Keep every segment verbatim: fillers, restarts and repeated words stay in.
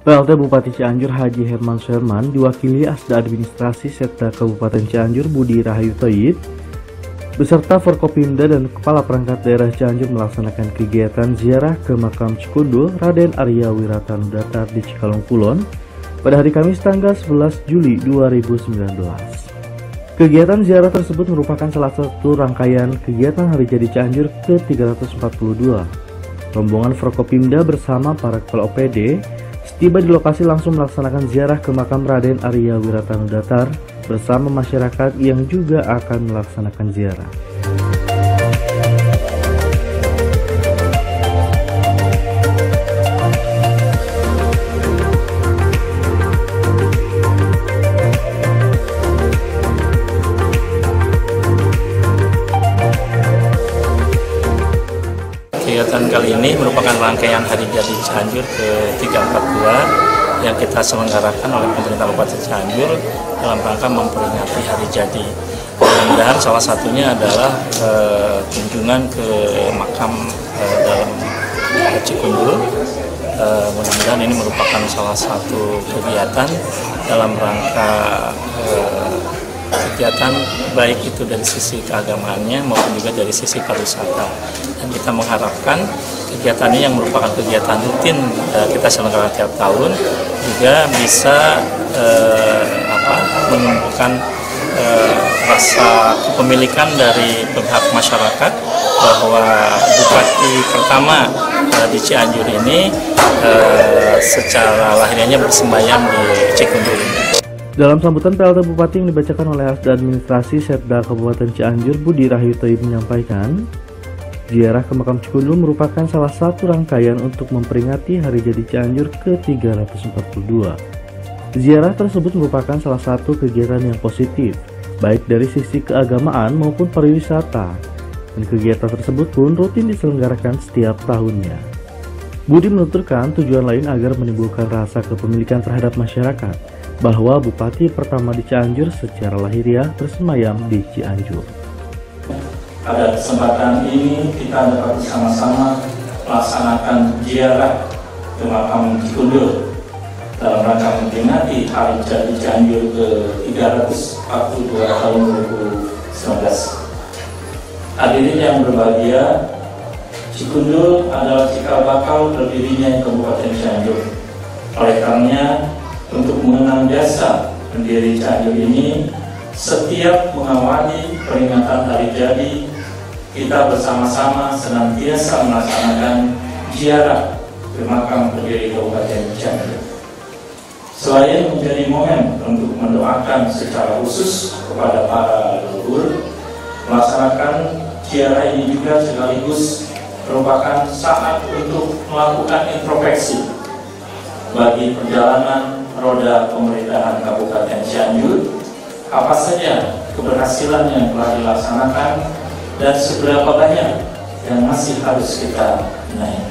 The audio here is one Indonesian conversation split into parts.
P L T Bupati Cianjur Haji Herman Suherman diwakili Asda Administrasi Setda Kabupaten Cianjur Budi Rahayu Thoyib beserta Forkopimda dan Kepala Perangkat Daerah Cianjur melaksanakan kegiatan ziarah ke makam Cikundul Raden Arya Wiratanudatar di Cikalong Kulon pada hari Kamis tanggal sebelas Juli dua ribu sembilan belas. Kegiatan ziarah tersebut merupakan salah satu rangkaian kegiatan Hari Jadi Cianjur ke tiga ratus empat puluh dua. Rombongan Forkopimda bersama para kepala O P D tiba di lokasi langsung melaksanakan ziarah ke makam Raden Arya Wiratanudatar bersama masyarakat yang juga akan melaksanakan ziarah. Kegiatan kali ini merupakan rangkaian Hari Jadi Cianjur ke tiga ratus empat puluh dua yang kita selenggarakan oleh pemerintah Kabupaten Cianjur dalam rangka memperingati Hari Jadi. Mudah-mudahan salah satunya adalah eh, kunjungan ke makam eh, dalam Cikundul. Eh, mudah-mudahan ini merupakan salah satu kegiatan dalam rangka eh, kegiatan baik itu dari sisi keagamaannya maupun juga dari sisi pariwisata, dan kita mengharapkan kegiatan ini yang merupakan kegiatan rutin eh, kita selenggarakan tiap tahun juga bisa eh, apa, menumbuhkan eh, rasa kepemilikan dari pihak masyarakat bahwa Bupati pertama eh, di Cianjur ini eh, secara lahiriahnya bersembahyang di Cikundul. Dalam sambutan, P L T Bupati yang dibacakan oleh Asda Administrasi Setda Kabupaten Cianjur Budi Rahayu Thoyib menyampaikan, ziarah ke makam Cikundul merupakan salah satu rangkaian untuk memperingati Hari Jadi Cianjur ke tiga ratus empat puluh dua. Ziarah tersebut merupakan salah satu kegiatan yang positif, baik dari sisi keagamaan maupun pariwisata, dan kegiatan tersebut pun rutin diselenggarakan setiap tahunnya. Budi menuturkan tujuan lain agar menimbulkan rasa kepemilikan terhadap masyarakat, bahwa Bupati pertama di Cianjur secara lahiriah bersemayam di Cianjur. Pada kesempatan ini kita dapat bersama-sama melaksanakan ziarah ke makam Cikundul dalam rangka memperingati Hari Jadi Cianjur ke tiga ratus empat puluh dua tahun dua ribu sembilan belas. Hadirin yang berbahagia, Cikundul adalah cikal bakal berdirinya Kabupaten Cianjur. Oleh karenanya, untuk mengenang jasa pendiri Cianjur ini, setiap mengawali peringatan Hari Jadi, kita bersama-sama senantiasa melaksanakan ziarah ke makam pendiri Kabupaten Cianjur. Selain menjadi momen untuk mendoakan secara khusus kepada para leluhur, melaksanakan ziarah ini juga sekaligus merupakan saat untuk melakukan introspeksi bagi perjalanan roda pemerintahan Kabupaten Cianjur, apa saja keberhasilan yang telah dilaksanakan dan seberapa banyak yang masih harus kita naik.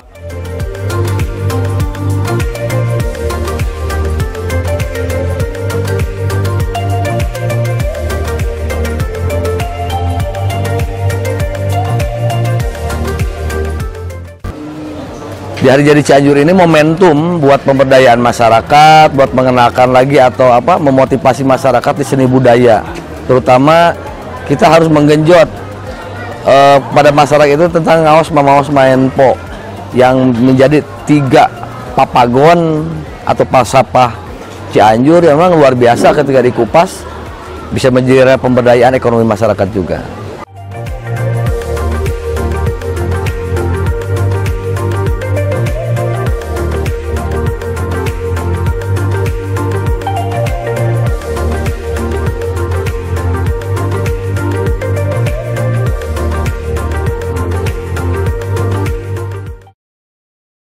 Di Hari Jadi Cianjur ini momentum buat pemberdayaan masyarakat, buat mengenalkan lagi atau apa memotivasi masyarakat di seni budaya. Terutama kita harus menggenjot eh, pada masyarakat itu tentang ngaos mamaos main po yang menjadi tiga papagon atau pasapah Cianjur yang memang luar biasa ketika dikupas bisa menjadi pemberdayaan ekonomi masyarakat juga.